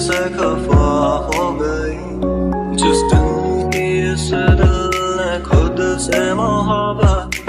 से खफा हो गई। जिस दिन की इस दिल ने खुद से मोहब्बत